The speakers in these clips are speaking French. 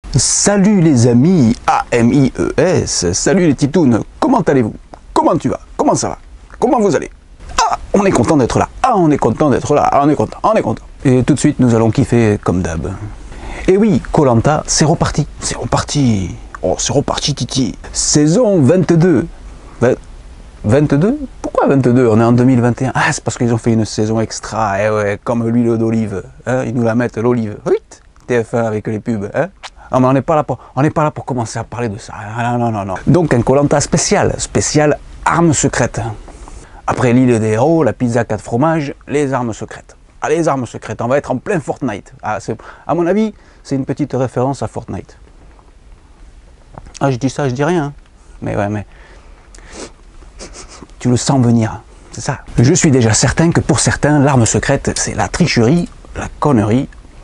Salut les amis, A-M-I-E-S, salut les titounes, comment allez-vous? Comment tu vas? Comment ça va? Comment vous allez? Ah, on est content d'être là, ah, on est content d'être là, ah, on est content. Et tout de suite, nous allons kiffer comme d'hab. Et oui, Koh Lanta, c'est reparti, oh, c'est reparti Titi. Saison 22. 22? Pourquoi 22? On est en 2021. Ah, c'est parce qu'ils ont fait une saison extra, eh ouais, comme l'huile d'olive, hein, ils nous la mettent l'olive. Oui, TF1 avec les pubs, hein. Ah, mais on n'est pas là pour commencer à parler de ça. Ah, non. Donc un Koh Lanta spécial armes secrètes. Après l'île des héros, la pizza 4 fromages, les armes secrètes. Ah, les armes secrètes, on va être en plein Fortnite. Ah, à mon avis, c'est une petite référence à Fortnite. Ah, je dis ça, je dis rien. Mais ouais, mais tu le sens venir, c'est ça. Je suis déjà certain que pour certains, l'arme secrète, c'est la tricherie, la connerie.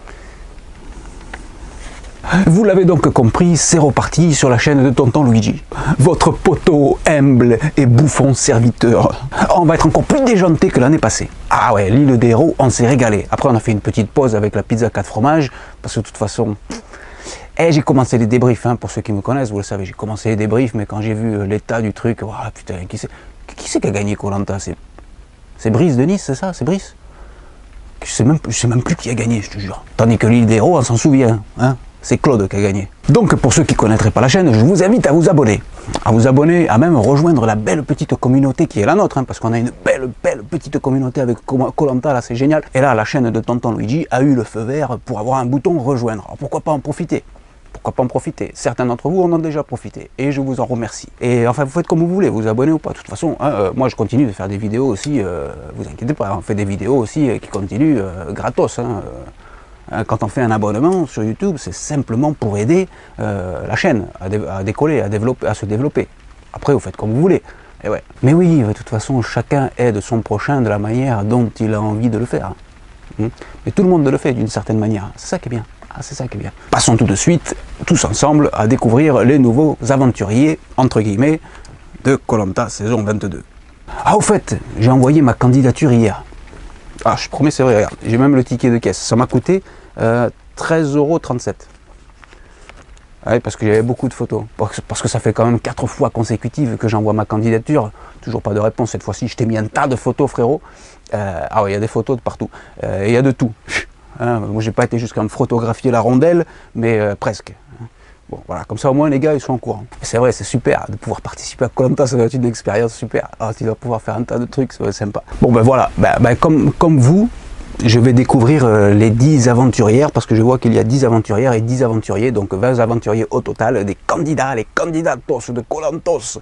Vous l'avez donc compris, c'est reparti sur la chaîne de Tonton Luigi. Votre poteau humble et bouffon serviteur. On va être encore plus déjanté que l'année passée. Ah ouais, l'île des héros, on s'est régalé. Après, on a fait une petite pause avec la pizza 4 fromages, parce que de toute façon... j'ai commencé les débriefs, hein, pour ceux qui me connaissent, vous le savez, j'ai commencé les débriefs, mais quand j'ai vu l'état du truc, oh, putain, qui c'est qui a gagné Koh Lanta? C'est Brice de Nice, c'est ça? C'est Brice? Je sais même plus qui a gagné, je te jure. Tandis que l'île des héros, on s'en souvient, hein. C'est Claude qui a gagné. Donc pour ceux qui ne connaîtraient pas la chaîne, je vous invite à vous abonner. À même rejoindre la belle petite communauté qui est la nôtre, hein, parce qu'on a une belle petite communauté avec Koh Lanta, là c'est génial. Et là, la chaîne de Tonton Luigi a eu le feu vert pour avoir un bouton rejoindre. Alors pourquoi pas en profiter? Pourquoi pas en profiter? Certains d'entre vous en ont déjà profité et je vous en remercie. Et enfin, vous faites comme vous voulez, vous abonnez ou pas. De toute façon, hein, moi je continue de faire des vidéos aussi, vous inquiétez pas, on fait des vidéos aussi qui continuent gratos. Hein, quand on fait un abonnement sur YouTube, c'est simplement pour aider la chaîne à décoller, à se développer. Après, vous faites comme vous voulez. Et ouais. Mais oui, de toute façon, chacun aide son prochain de la manière dont il a envie de le faire. Mais tout le monde le fait d'une certaine manière. C'est ça qui est bien. Ah, c'est ça qui est bien. Passons tout de suite, tous ensemble, à découvrir les nouveaux aventuriers, entre guillemets, de Koh Lanta saison 22. Ah, au fait, j'ai envoyé ma candidature hier. Ah, je promets, c'est vrai, regarde, j'ai même le ticket de caisse. Ça m'a coûté 13,37 €. Ouais, parce que j'avais beaucoup de photos. Parce que ça fait quand même 4 fois consécutives que j'envoie ma candidature. Toujours pas de réponse cette fois-ci. Je t'ai mis un tas de photos, frérot. Ah ouais, il y a des photos de partout. Et il y a de tout. Hein, moi, j'ai pas été jusqu'à me photographier la rondelle, mais presque. Bon, voilà, comme ça au moins les gars ils sont au courant. C'est vrai, c'est super de pouvoir participer à Koh Lanta, ça va être une expérience super. Ah, tu vas pouvoir faire un tas de trucs, ça va être sympa. Bon ben voilà, comme vous, je vais découvrir les 10 aventurières, parce que je vois qu'il y a 10 aventurières et 10 aventuriers, donc 20 aventuriers au total, des candidats, les candidatos de Koh Lantos.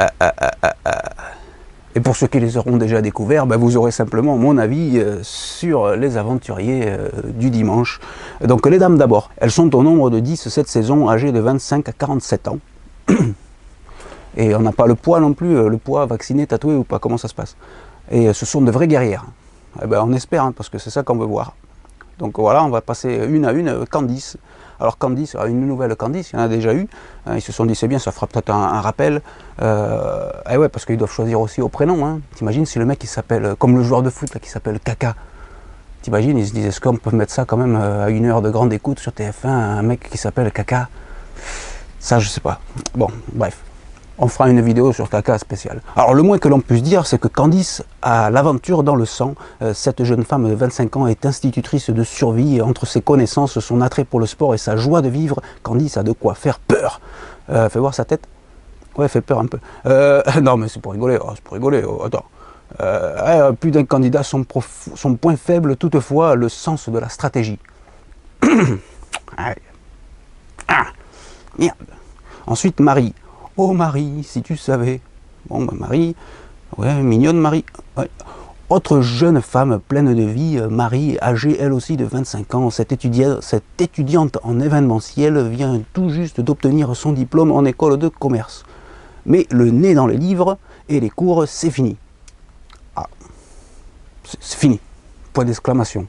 Et pour ceux qui les auront déjà découverts, vous aurez simplement mon avis sur les aventuriers du dimanche. Donc les dames d'abord, elles sont au nombre de 10 cette saison, âgées de 25 à 47 ans. Et on n'a pas le poids non plus, le poids vacciné, tatoué ou pas, comment ça se passe. Et ce sont de vraies guerrières. Eh ben, on espère, hein, parce que c'est ça qu'on veut voir. Donc voilà, on va passer une à une. Candice. Alors Candice, une nouvelle Candice, il y en a déjà eu. Ils se sont dit c'est bien, ça fera peut-être un rappel. Et ouais, parce qu'ils doivent choisir aussi au prénom. Hein. T'imagines si le mec il s'appelle, comme le joueur de foot là, qui s'appelle Kaka. T'imagines, ils se disent est-ce qu'on peut mettre ça quand même à 1 heure de grande écoute sur TF1, un mec qui s'appelle Kaka? Ça je sais pas. Bon, bref. On fera une vidéo sur Kaka spéciale. Alors le moins que l'on puisse dire, c'est que Candice a l'aventure dans le sang. Cette jeune femme de 25 ans est institutrice de survie. Et entre ses connaissances, son attrait pour le sport et sa joie de vivre, Candice a de quoi faire peur. Fais voir sa tête. Ouais, fait peur un peu. Non mais c'est pour rigoler, oh, c'est pour rigoler. Oh, attends. Plus d'un candidat, son point faible toutefois, le sens de la stratégie. Ah, merde. Ensuite, Marie. Oh Marie, si tu savais. Bon, Marie, ouais, mignonne Marie. Ouais. Autre jeune femme pleine de vie, Marie, âgée elle aussi de 25 ans. Cette étudiante en événementiel vient tout juste d'obtenir son diplôme en école de commerce. Mais le nez dans les livres et les cours, c'est fini. Ah, c'est fini. Point d'exclamation.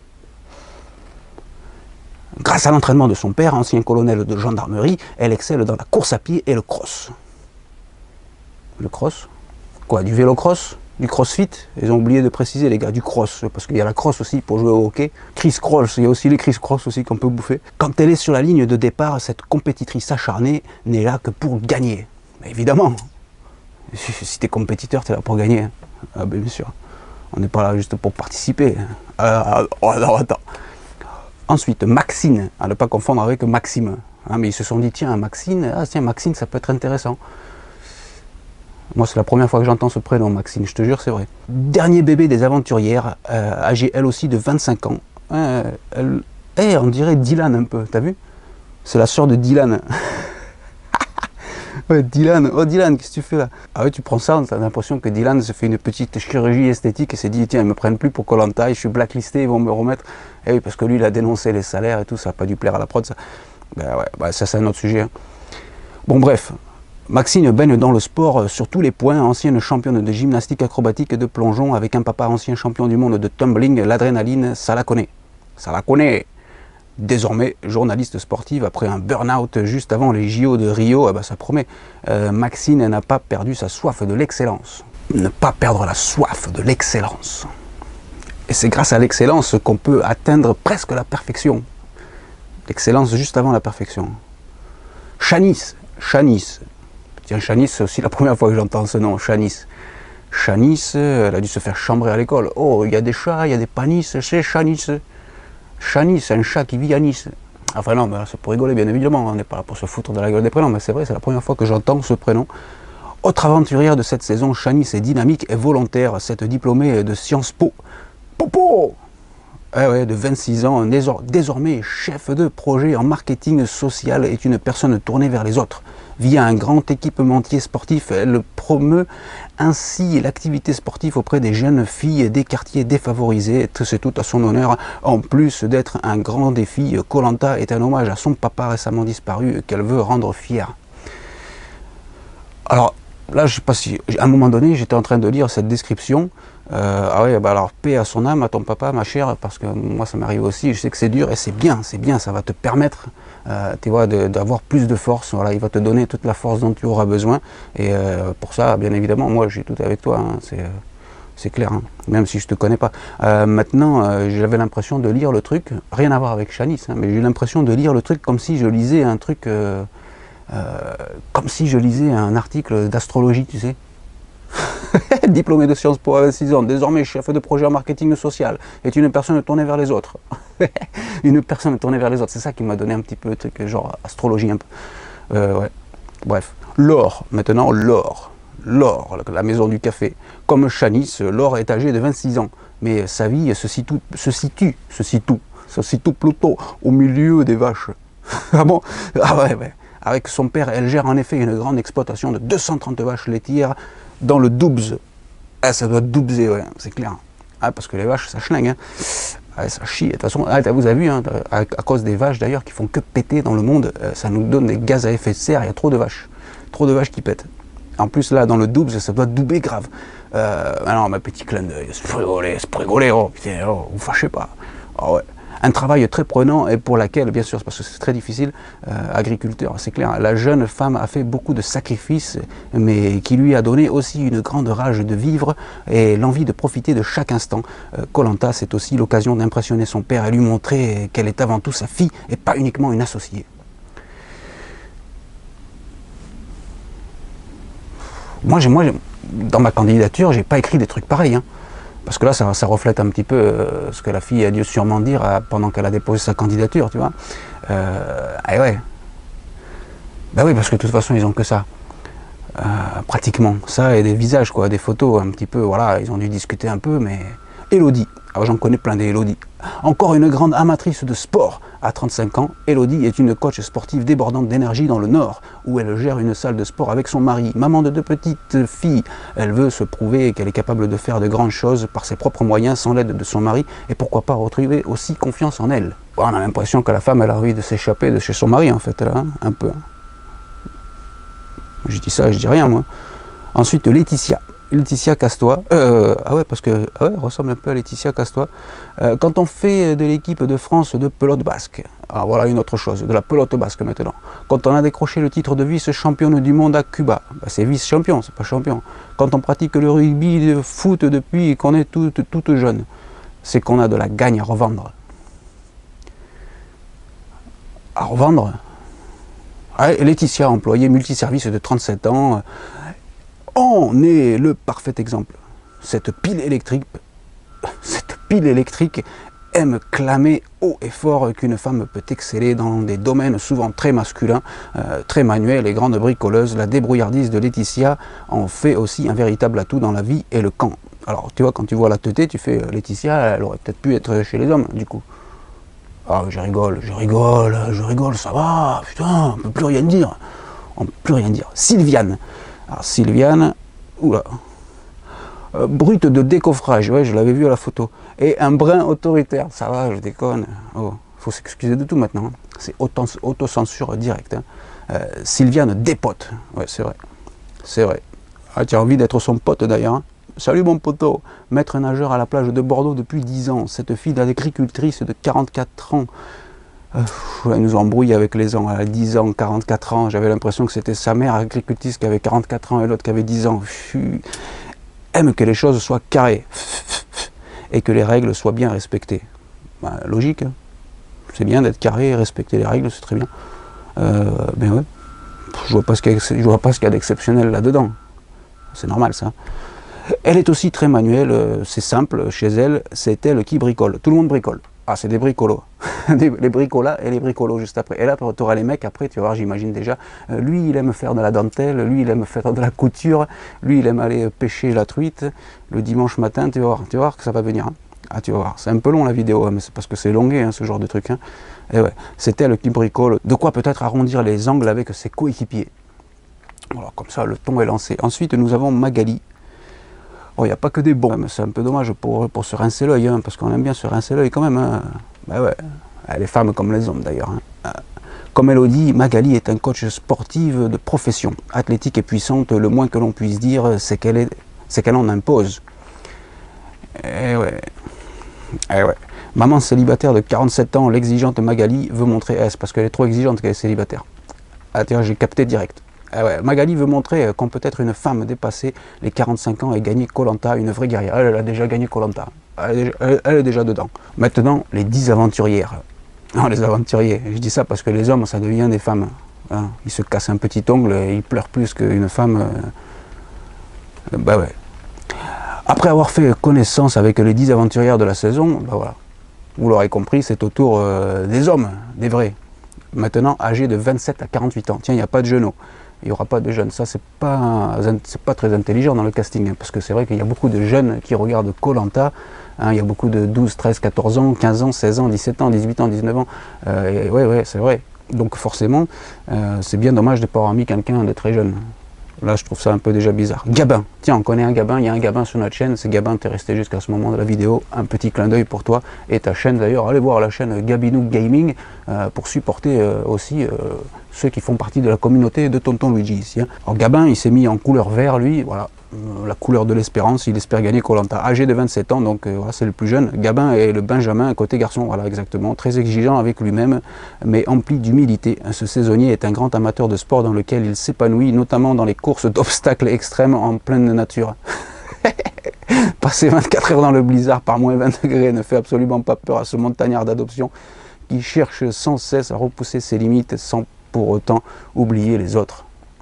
Grâce à l'entraînement de son père, ancien colonel de gendarmerie, elle excelle dans la course à pied et le cross. Le cross? Quoi, du vélo cross? Du crossfit, ils ont oublié de préciser les gars, du cross, parce qu'il y a la cross aussi pour jouer au hockey. Criss cross, il y a aussi les criss cross aussi qu'on peut bouffer. Quand elle est sur la ligne de départ, cette compétitrice acharnée n'est là que pour gagner. Mais évidemment, si t'es compétiteur, t'es là pour gagner. Ah ben bien sûr, on n'est pas là juste pour participer. Attends. Ensuite, Maxine, à ne pas confondre avec Maxime. Hein, mais ils se sont dit, tiens, Maxine, Maxine, ça peut être intéressant. Moi, c'est la première fois que j'entends ce prénom, Maxine, je te jure, c'est vrai. Dernier bébé des aventurières, âgée elle aussi de 25 ans. On dirait Dylan un peu, t'as vu? C'est la sœur de Dylan. Ouais, Dylan, oh Dylan, qu'est-ce que tu fais là? Ah ouais, tu prends ça, t'as l'impression que Dylan se fait une petite chirurgie esthétique et s'est dit, tiens, ils me prennent plus pour Koh-Lanta, je suis blacklisté, ils vont me remettre. Et oui, parce que lui, il a dénoncé les salaires et tout, ça n'a pas dû plaire à la prod, ça. Ben ouais, bah, ça c'est un autre sujet. Hein. Bon, bref. Maxine baigne dans le sport sur tous les points, ancienne championne de gymnastique acrobatique et de plongeon, avec un papa ancien champion du monde de tumbling, l'adrénaline, ça la connaît. Ça la connaît. Désormais journaliste sportive, après un burn-out juste avant les JO de Rio, eh ben ça promet. Maxine n'a pas perdu sa soif de l'excellence. Ne pas perdre la soif de l'excellence. Et c'est grâce à l'excellence qu'on peut atteindre presque la perfection. L'excellence juste avant la perfection. Shanice. Tiens, Shanice, c'est aussi la première fois que j'entends ce nom, Shanice. Shanice, elle a dû se faire chambrer à l'école. Oh, il y a des chats, il y a des panisses, c'est Shanice. Shanice, un chat qui vit à Nice. Enfin non, mais c'est pour rigoler, bien évidemment, on n'est pas là pour se foutre de la gueule des prénoms, mais c'est vrai, c'est la première fois que j'entends ce prénom. Autre aventurière de cette saison, Shanice est dynamique et volontaire, cette diplômée de Sciences Po. Popo! Eh ouais, de 26 ans, désormais chef de projet en marketing social, est une personne tournée vers les autres. Via un grand équipementier sportif, elle promeut ainsi l'activité sportive auprès des jeunes filles des quartiers défavorisés. C'est tout à son honneur. En plus d'être un grand défi, Koh-Lanta est un hommage à son papa récemment disparu qu'elle veut rendre fier. Alors là, je sais pas si, à un moment donné, j'étais en train de lire cette description. Ah ouais, bah alors paix à son âme, à ton papa, ma chère, parce que moi ça m'arrive aussi, je sais que c'est dur et c'est bien, ça va te permettre, tu vois, d'avoir plus de force. Voilà, il va te donner toute la force dont tu auras besoin. Et pour ça, bien évidemment, moi j'ai tout avec toi, hein, c'est clair, hein, même si je te connais pas. Maintenant, j'avais l'impression de lire le truc, rien à voir avec Shanice, hein, mais j'ai l'impression de lire le truc comme si je lisais un truc, comme si je lisais un article d'astrologie, tu sais. Diplômé de Sciences Po à 26 ans, désormais chef de projet en marketing social, est une personne tournée vers les autres. Une personne tournée vers les autres, c'est ça qui m'a donné un petit peu le truc, genre astrologie un peu. Ouais. Bref, Laure, maintenant Laure, la maison du café. Comme Shanice, Laure est âgée de 26 ans, mais sa vie se situe plutôt au milieu des vaches. Ah bon? Ah ouais. Avec son père, elle gère en effet une grande exploitation de 230 vaches laitières dans le Doubs. Ah, ça doit doubser, ouais, c'est clair. Ah, parce que les vaches, ça schlingue. Hein. Ah, ça chie. De toute façon, vous avez vu, hein, à cause des vaches d'ailleurs qui font que péter dans le monde, ça nous donne des gaz à effet de serre, il y a trop de vaches. Trop de vaches qui pètent. En plus, là, dans le Doubs, ça doit doubler grave. Alors, ma petit clin d'œil, c'est pour rigoler, oh, putain, oh, vous fâchez pas. Oh, ouais. Un travail très prenant et pour laquelle, bien sûr, parce que c'est très difficile, agriculteur, c'est clair, la jeune femme a fait beaucoup de sacrifices, mais qui lui a donné aussi une grande rage de vivre et l'envie de profiter de chaque instant. Koh-Lanta, c'est aussi l'occasion d'impressionner son père et lui montrer qu'elle est avant tout sa fille et pas uniquement une associée. Moi, dans ma candidature, j'ai pas écrit des trucs pareils. Hein. Parce que là, ça reflète un petit peu ce que la fille a dû sûrement dire pendant qu'elle a déposé sa candidature, tu vois. Et ouais. Ben oui, parce que de toute façon, ils ont que ça. Pratiquement. Ça et des visages, quoi, des photos un petit peu, voilà, ils ont dû discuter un peu, mais... Elodie. Alors j'en connais plein des Elodie. Encore une grande amatrice de sport. À 35 ans, Elodie est une coach sportive débordante d'énergie dans le Nord, où elle gère une salle de sport avec son mari. Maman de 2 petites filles, elle veut se prouver qu'elle est capable de faire de grandes choses par ses propres moyens, sans l'aide de son mari, et pourquoi pas retrouver aussi confiance en elle. On a l'impression que la femme, elle a envie de s'échapper de chez son mari, en fait, là, hein, un peu. Je dis ça, je dis rien, moi. Ensuite, Laetitia. Laetitia, casse-toi. Ah ouais, parce que ah ouais, elle ressemble un peu à Laetitia, casse-toi. Quand on fait de l'équipe de France de pelote basque, alors voilà une autre chose, de la pelote basque maintenant. Quand on a décroché le titre de vice-championne du monde à Cuba, bah c'est vice-champion, c'est pas champion. Quand on pratique le rugby, le foot depuis qu'on est toute jeune, c'est qu'on a de la gagne à revendre. À revendre. Ouais, Laetitia, employée multiservice de 37 ans, on est le parfait exemple. Cette pile électrique aime clamer haut et fort qu'une femme peut exceller dans des domaines souvent très masculins, très manuels et grandes bricoleuses. La débrouillardise de Laetitia en fait aussi un véritable atout dans la vie et le camp. Alors tu vois, quand tu vois la teutée, tu fais Laetitia, elle aurait peut-être pu être chez les hommes du coup. Ah je rigole, ça va, putain, on peut plus rien dire. On peut plus rien dire. Sylviane. Alors Sylviane, oula. Brute de décoffrage, ouais, je l'avais vu à la photo. Et un brin autoritaire, ça va, je déconne. Oh, faut s'excuser de tout maintenant. Hein. C'est autocensure directe. Hein. Sylviane dépote, ouais, c'est vrai. C'est vrai. Ah, tu as envie d'être son pote d'ailleurs. Hein. Salut mon poteau, maître nageur à la plage de Bordeaux depuis 10 ans. Cette fille d'agricultrice de 44 ans. Elle nous embrouille avec les ans. Elle a 10 ans, 44 ans. J'avais l'impression que c'était sa mère agricultrice qui avait 44 ans et l'autre qui avait 10 ans. Aime que les choses soient carrées et que les règles soient bien respectées. Ben, logique, hein. C'est bien d'être carré et respecter les règles, c'est très bien. Ben ouais, je vois pas ce qu'il y a d'exceptionnel là-dedans. C'est normal ça. Elle est aussi très manuelle, c'est simple, chez elle, c'est elle qui bricole. Tout le monde bricole. Ah, c'est des bricolos. Les bricolas et les bricolos juste après. Et là, tu auras les mecs après, tu vas voir, j'imagine déjà. Lui, il aime faire de la dentelle, lui, il aime faire de la couture, lui, il aime aller pêcher la truite le dimanche matin, tu vas voir que ça va venir. Hein. Ah, tu vas voir, c'est un peu long la vidéo, hein, mais c'est parce que c'est longué, hein, ce genre de truc. Hein. Et ouais, c'est elle qui bricole. De quoi peut-être arrondir les angles avec ses coéquipiers. Voilà, comme ça, le ton est lancé. Ensuite, nous avons Magali. Oh, il n'y a pas que des bons, mais c'est un peu dommage pour se rincer l'œil, hein, parce qu'on aime bien se rincer l'œil quand même. Hein. Ben ouais, les femmes comme les hommes d'ailleurs. Hein. Comme elle le dit, Magali est un coach sportive de profession. Athlétique et puissante, le moins que l'on puisse dire, c'est qu'elle en impose. Eh ouais. Eh ouais. Maman célibataire de 47 ans, l'exigeante Magali veut montrer, c'est parce qu'elle est trop exigeante qu'elle est célibataire. Ah tiens, j'ai capté direct. Ah ouais, Magali veut montrer qu'on peut être une femme dépassée les 45 ans et gagner Koh Lanta, une vraie guerrière. Elle a déjà gagné Koh Lanta. Elle est déjà dedans. Maintenant, les 10 aventurières. Non, les aventuriers. Je dis ça parce que les hommes, ça devient des femmes. Hein. Ils se cassent un petit ongle et ils pleurent plus qu'une femme. Bah ouais. Après avoir fait connaissance avec les 10 aventurières de la saison, bah voilà. Vous l'aurez compris, c'est au tour des hommes, des vrais. Maintenant, âgés de 27 à 48 ans. Tiens, il n'y a pas de genoux. Il n'y aura pas de jeunes. Ça, c'est pas très intelligent dans le casting, hein, parce que c'est vrai qu'il y a beaucoup de jeunes qui regardent Koh Lanta. Hein, il y a beaucoup de 12, 13, 14 ans, 15 ans, 16 ans, 17 ans, 18 ans, 19 ans. Ouais, c'est vrai. Donc forcément, c'est bien dommage de ne pas avoir mis quelqu'un de très jeune. Là, je trouve ça un peu déjà bizarre. Gabin. Tiens, on connaît un Gabin. Il y a un Gabin sur notre chaîne. C'est Gabin, tu es resté jusqu'à ce moment de la vidéo. Un petit clin d'œil pour toi et ta chaîne d'ailleurs. Allez voir la chaîne Gabinou Gaming pour supporter aussi ceux qui font partie de la communauté de Tonton Luigi ici. Hein. Alors Gabin, il s'est mis en couleur vert, lui. Voilà. La couleur de l'espérance, il espère gagner Koh Lanta, âgé de 27 ans, donc voilà, c'est le plus jeune. Gabin est le Benjamin côté garçon, voilà exactement, très exigeant avec lui-même, mais empli d'humilité. Ce saisonnier est un grand amateur de sport dans lequel il s'épanouit, notamment dans les courses d'obstacles extrêmes en pleine nature. Passer 24 heures dans le blizzard par moins 20 degrés ne fait absolument pas peur à ce montagnard d'adoption qui cherche sans cesse à repousser ses limites sans pour autant oublier les autres.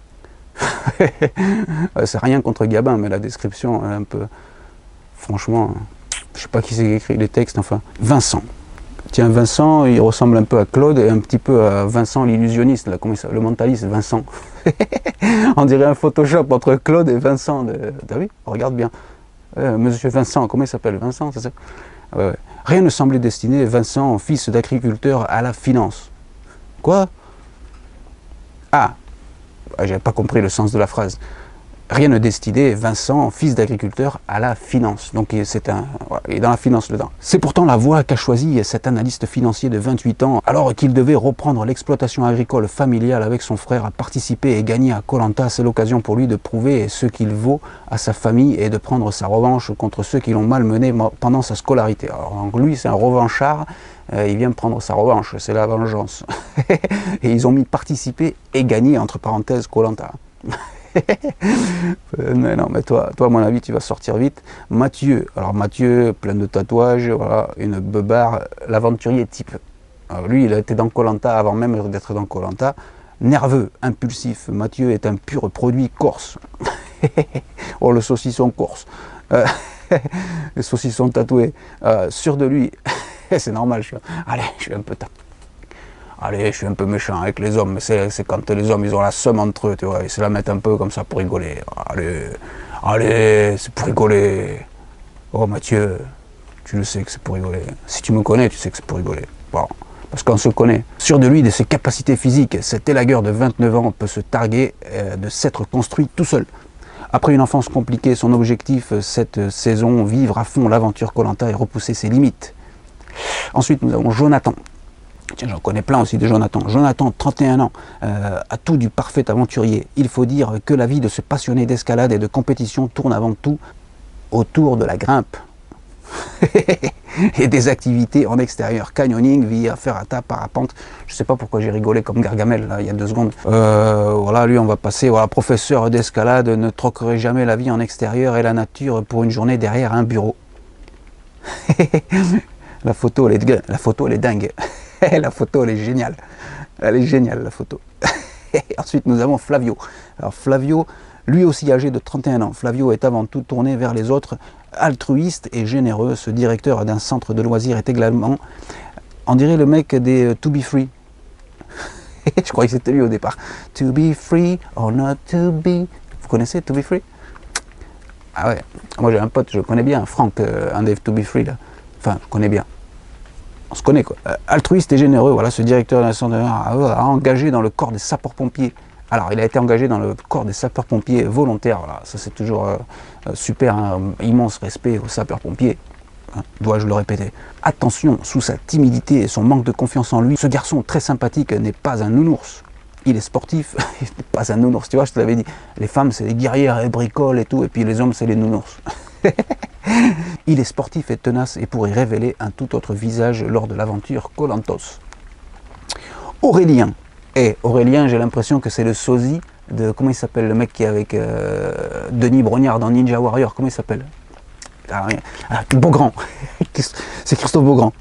C'est rien contre Gabin, mais la description est un peu... Franchement, je sais pas qui c'est qui écrit les textes, enfin... Vincent. Tiens, Vincent, il ressemble un peu à Claude et un petit peu à Vincent l'illusionniste, là, comment il s'appelle, le mentaliste, Vincent. On dirait un Photoshop entre Claude et Vincent. T'as vu? Regarde bien. Monsieur Vincent, comment il s'appelle? Vincent, c'est ça? Ouais. Rien ne semblait destiné Vincent, fils d'agriculteur, à la finance. Quoi? Ah, j'avais pas compris le sens de la phrase. Rien ne destinait Vincent, fils d'agriculteur, à la finance. Donc voilà, il est dans la finance dedans. C'est pourtant la voie qu'a choisie cet analyste financier de 28 ans, alors qu'il devait reprendre l'exploitation agricole familiale avec son frère, à participer et gagner à Koh-Lanta. C'est l'occasion pour lui de prouver ce qu'il vaut à sa famille et de prendre sa revanche contre ceux qui l'ont malmené pendant sa scolarité. Alors lui, c'est un revanchard, il vient prendre sa revanche, c'est la vengeance. Et ils ont mis participer et gagner, entre parenthèses, Koh-Lanta. Mais non, mais toi, à mon avis, tu vas sortir vite. Mathieu, alors Mathieu, plein de tatouages, voilà, une beubare, l'aventurier type. Alors lui, il a été dans Koh-Lanta avant même d'être dans Koh-Lanta. Nerveux, impulsif, Mathieu est un pur produit corse. Oh, le saucisson corse. Le saucisson tatoué. Sûr de lui. C'est normal, allez, je suis un peu allez, je suis un peu méchant avec les hommes, mais c'est quand les hommes, ils ont la somme entre eux, tu vois, ils se la mettent un peu comme ça pour rigoler. Allez, c'est pour rigoler. Oh Mathieu, tu le sais que c'est pour rigoler. Si tu me connais, tu sais que c'est pour rigoler. Bon, parce qu'on se connaît. Sûr de lui, de ses capacités physiques, cet élagueur de 29 ans peut se targuer de s'être construit tout seul. Après une enfance compliquée, son objectif cette saison, vivre à fond l'aventure Koh-Lanta et repousser ses limites. Ensuite, nous avons Jonathan. Tiens, j'en connais plein aussi de Jonathan. Jonathan, 31 ans, a tout du parfait aventurier. Il faut dire que la vie de ce passionné d'escalade et de compétition tourne avant tout autour de la grimpe. Et des activités en extérieur, canyoning, via ferrata, parapente. Je ne sais pas pourquoi j'ai rigolé comme Gargamel là, il y a 2 secondes. Voilà, lui on va passer, voilà, professeur d'escalade, ne troquerait jamais la vie en extérieur et la nature pour une journée derrière un bureau. La photo elle est dingue. La photo, elle est géniale. Elle est géniale, la photo. Ensuite, nous avons Flavio. Alors, Flavio, lui aussi âgé de 31 ans. Flavio est avant tout tourné vers les autres, altruiste et généreux. Ce directeur d'un centre de loisirs est également, on dirait le mec des To Be Free. Je croyais que c'était lui au départ. To be free or not to be. Vous connaissez To Be Free? Ah ouais. Moi, j'ai un pote, je le connais bien, Franck, un des To Be Free, là. Enfin, je connais bien. On se connaît quoi. Altruiste et généreux, voilà, ce directeur d'un centre a engagé dans le corps des sapeurs-pompiers. Alors, il a été engagé dans le corps des sapeurs-pompiers volontaires. Voilà. Ça, c'est toujours super, hein, immense respect aux sapeurs-pompiers. Hein, dois-je le répéter. Attention, sous sa timidité et son manque de confiance en lui, ce garçon très sympathique n'est pas un nounours. Il est sportif, il n'est pas un nounours. Tu vois, je te l'avais dit, les femmes, c'est les guerrières, elles bricolent et tout, et puis les hommes, c'est les nounours. Il est sportif et tenace et pourrait révéler un tout autre visage lors de l'aventure Koh-Lantos. Aurélien. Aurélien, j'ai l'impression que c'est le sosie de... Comment il s'appelle le mec qui est avec Denis Brognard dans Ninja Warrior? Comment il s'appelle? Beaugrand. C'est Christophe Beaugrand.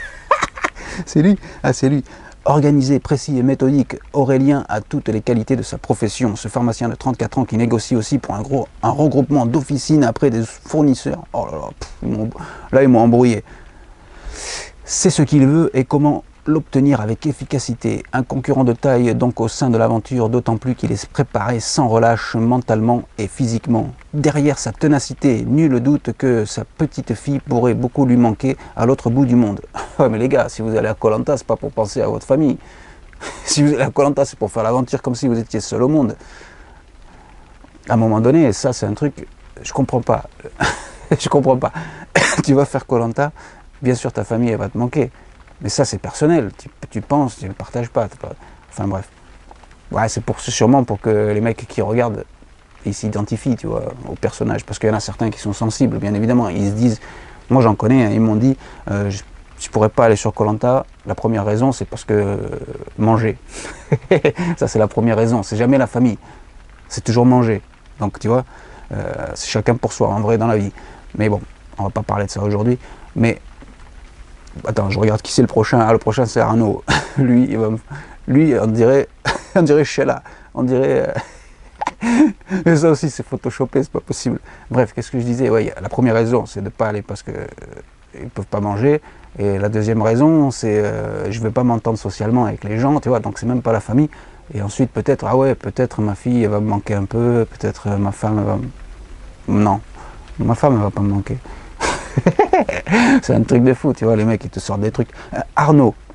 C'est lui. Ah, c'est lui. Organisé, précis et méthodique, Aurélien a toutes les qualités de sa profession. Ce pharmacien de 34 ans qui négocie aussi pour un regroupement d'officines après des fournisseurs. Oh là là, ils m'ont embrouillé. C'est ce qu'il veut et comment l'obtenir avec efficacité. Un concurrent de taille donc au sein de l'aventure, d'autant plus qu'il est préparé sans relâche mentalement et physiquement. Derrière sa ténacité, nul doute que sa petite fille pourrait beaucoup lui manquer à l'autre bout du monde. Ouais, mais les gars, si vous allez à Koh-Lanta, c'est pas pour penser à votre famille. Si vous allez à Koh-Lanta, c'est pour faire l'aventure comme si vous étiez seul au monde. À un moment donné, ça c'est un truc, je comprends pas. Je comprends pas. Tu vas faire Koh-Lanta, bien sûr ta famille elle va te manquer. Mais ça c'est personnel, tu penses, tu ne partages pas, Enfin bref. Ouais, c'est sûrement pour que les mecs qui regardent, ils s'identifient, tu vois, au personnage. Parce qu'il y en a certains qui sont sensibles, bien évidemment. Ils se disent, moi j'en connais, hein, ils m'ont dit, je pourrais pas aller sur Koh-Lanta. La première raison, c'est parce que manger. Ça c'est la première raison, c'est jamais la famille. C'est toujours manger. Donc tu vois, c'est chacun pour soi, en vrai, dans la vie. Mais bon, on va pas parler de ça aujourd'hui. Mais attends, je regarde qui c'est le prochain. Ah, le prochain c'est Arnaud. Lui, on dirait Sheila. On dirait. Mais ça aussi c'est photoshopé, c'est pas possible. Bref, qu'est-ce que je disais? Ouais, la première raison c'est de ne pas aller parce que ils peuvent pas manger. Et la deuxième raison c'est je vais pas m'entendre socialement avec les gens, tu vois. Donc c'est même pas la famille. Et ensuite peut-être, ah ouais, peut-être ma fille elle va me manquer un peu. Peut-être ma femme elle va. Non, ma femme elle va pas me manquer. C'est un truc de fou, tu vois, les mecs ils te sortent des trucs. Arnaud,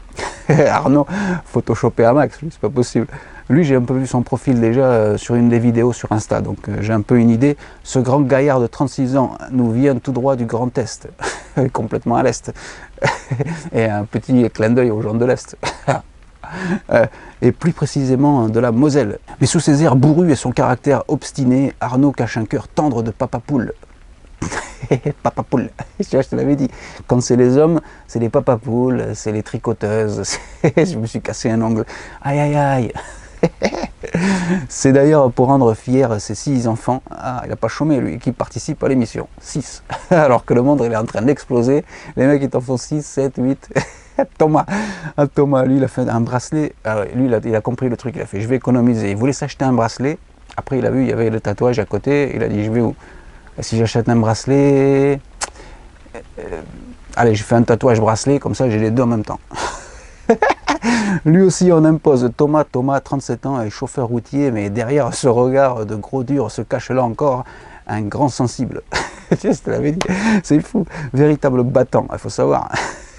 Arnaud, photoshopé à max, c'est pas possible. Lui, j'ai un peu vu son profil déjà sur une des vidéos sur Insta, donc j'ai un peu une idée. Ce grand gaillard de 36 ans nous vient tout droit du Grand Est, complètement à l'Est. Et un petit clin d'œil aux gens de l'Est. Et plus précisément de la Moselle. Mais sous ses airs bourrus et son caractère obstiné, Arnaud cache un cœur tendre de papa poule. Papa poule, je te l'avais dit. Quand c'est les hommes, c'est les papa poules, c'est les tricoteuses. Je me suis cassé un ongle. Aïe aïe aïe. C'est d'ailleurs pour rendre fiers ses 6 enfants. Ah, il n'a pas chômé lui, qui participe à l'émission. 6. Alors que le monde il est en train d'exploser. Les mecs ils t'en font 6, 7, 8. Thomas, lui il a fait un bracelet. Lui il a compris le truc, il a fait je vais économiser. Il voulait s'acheter un bracelet. Après il a vu, il y avait le tatouage à côté. Il a dit je vais où? Si j'achète un bracelet. Allez, je fais un tatouage bracelet, comme ça j'ai les deux en même temps. Lui aussi on impose. Thomas, 37 ans, est chauffeur routier, mais derrière ce regard de gros dur se cache là encore un grand sensible. Je te l'avais dit, c'est fou, véritable battant, il faut savoir.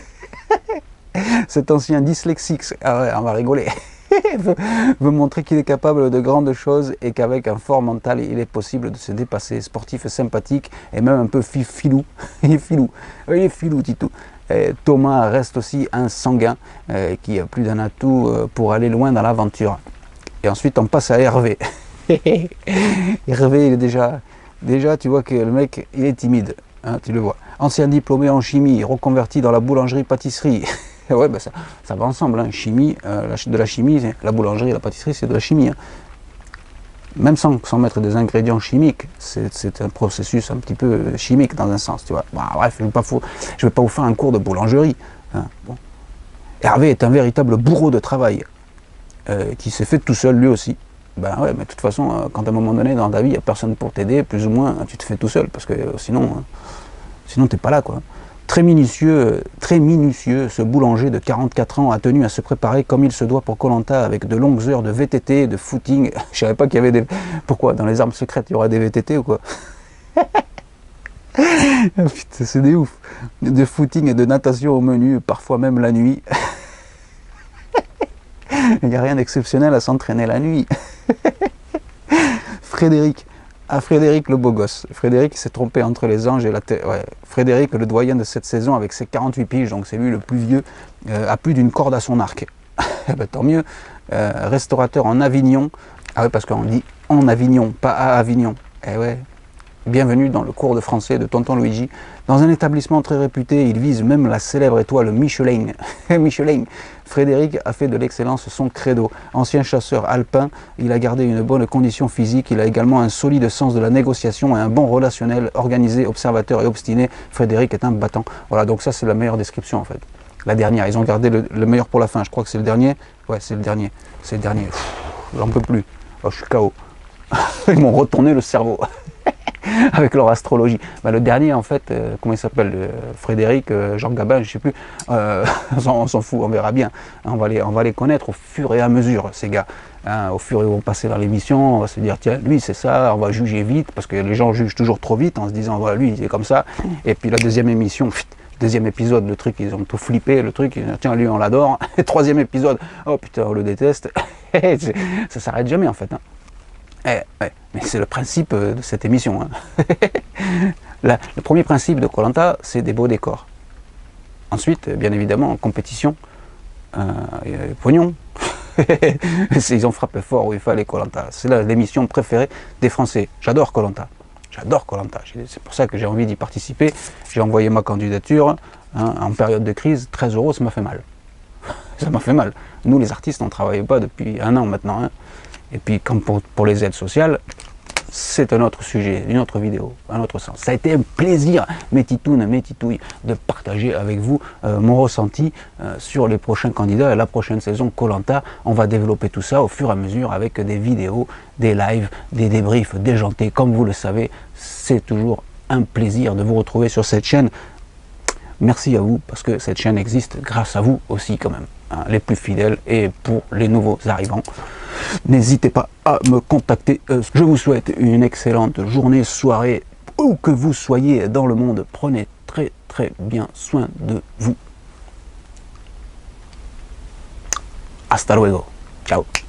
Cet ancien dyslexique, ah ouais, on va rigoler, veut montrer qu'il est capable de grandes choses et qu'avec un fort mental, il est possible de se dépasser. Sportif et sympathique et même un peu filou. Il est filou, Titou. Thomas reste aussi un sanguin qui a plus d'un atout pour aller loin dans l'aventure. Et ensuite, on passe à Hervé. Hervé, il est déjà, tu vois que le mec, il est timide, hein, tu le vois. Ancien diplômé en chimie, reconverti dans la boulangerie-pâtisserie. Ouais, ben ça va ensemble, hein. Chimie, de la chimie, la boulangerie et la pâtisserie, c'est de la chimie. Hein. Même sans mettre des ingrédients chimiques, c'est un processus un petit peu chimique dans un sens, tu vois. Bon, bref, je ne vais pas vous faire un cours de boulangerie. Hein. Bon. Hervé est un véritable bourreau de travail, qui s'est fait tout seul lui aussi. Ben ouais, mais de toute façon, quand à un moment donné dans ta vie, il n'y a personne pour t'aider, plus ou moins, tu te fais tout seul, parce que sinon t'es pas là, quoi. Très minutieux, ce boulanger de 44 ans a tenu à se préparer comme il se doit pour Koh-Lanta avec de longues heures de VTT, de footing. Je savais pas qu'il y avait des... Pourquoi? Dans les armes secrètes, il y aura des VTT ou quoi? Putain, c'est des ouf. De footing et de natation au menu, parfois même la nuit. Il n'y a rien d'exceptionnel à s'entraîner la nuit. Frédéric. Ah, Frédéric le beau gosse. Frédéric s'est trompé entre les anges et la terre. Ouais. Frédéric, le doyen de cette saison avec ses 48 piges, donc c'est lui le plus vieux, a plus d'une corde à son arc. Ben, tant mieux. Restaurateur en Avignon. Ah ouais, parce qu'on dit en Avignon, pas à Avignon. Eh ouais. Bienvenue dans le cours de français de Tonton Luigi. Dans un établissement très réputé, il vise même la célèbre étoile Michelin. Michelin. Frédéric a fait de l'excellence son credo. Ancien chasseur alpin, il a gardé une bonne condition physique. Il a également un solide sens de la négociation et un bon relationnel, organisé, observateur et obstiné. Frédéric est un battant. Voilà, donc ça c'est la meilleure description en fait. La dernière, ils ont gardé le meilleur pour la fin. Je crois que c'est le dernier. Ouais, c'est le dernier. C'est le dernier. J'en peux plus. Oh, je suis KO. Ils m'ont retourné le cerveau. Avec leur astrologie. Ben, le dernier, en fait, comment il s'appelle, Frédéric, Jean Gabin, je sais plus, on s'en fout, on verra bien. On va les connaître au fur et à mesure, ces gars. Hein, au fur et à mesure, ils vont passer dans l'émission, on va se dire, tiens, lui, c'est ça, on va juger vite, parce que les gens jugent toujours trop vite en se disant, voilà, lui, il est comme ça. Et puis la deuxième émission, deuxième épisode, le truc, ils ont tout flippé, le truc, tiens, lui, on l'adore. Troisième épisode, oh putain, on le déteste. Ça s'arrête jamais, en fait. Hein. Ouais, mais c'est le principe de cette émission. Hein. Le premier principe de Koh-Lanta, c'est des beaux décors. Ensuite, bien évidemment, en compétition, pognon. Ils ont frappé fort où il fallait Koh-Lanta. C'est l'émission préférée des Français. J'adore Koh-Lanta. J'adore Koh-Lanta. C'est pour ça que j'ai envie d'y participer. J'ai envoyé ma candidature hein, en période de crise. 13 €, ça m'a fait mal. Ça m'a fait mal. Nous, les artistes, on ne travaille pas depuis 1 an maintenant. Hein. Et puis, comme pour les aides sociales, c'est un autre sujet, une autre vidéo, un autre sens. Ça a été un plaisir, mes titounes, mes titouilles, de partager avec vous mon ressenti sur les prochains candidats et la prochaine saison Koh-Lanta. On va développer tout ça au fur et à mesure avec des vidéos, des lives, des débriefs déjantés. Comme vous le savez, c'est toujours un plaisir de vous retrouver sur cette chaîne. Merci à vous, parce que cette chaîne existe grâce à vous aussi quand même, hein, les plus fidèles et pour les nouveaux arrivants. N'hésitez pas à me contacter. Je vous souhaite une excellente journée, soirée, où que vous soyez dans le monde. Prenez très très bien soin de vous. Hasta luego. Ciao.